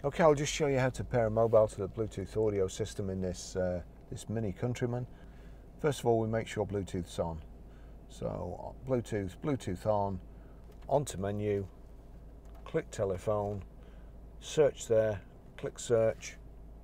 Okay, I'll just show you how to pair a mobile to the Bluetooth audio system in this this Mini Countryman. First of all, we make sure Bluetooth's on. So Bluetooth on, onto menu, click telephone, search there, click search,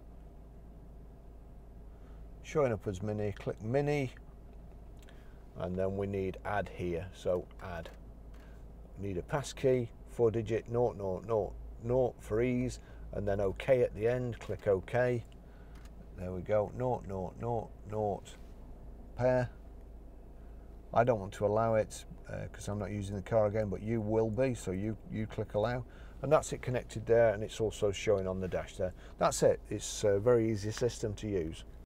showing up as Mini, click Mini, and then we need add here, so add. We need a passkey, 4-digit 0000 for ease, and then OK at the end, click OK. There we go, 0000 pair. I don't want to allow it because I'm not using the car again, but you will be, so you click allow, and that's it connected there, and it's also showing on the dash there. That's it. It's a very easy system to use.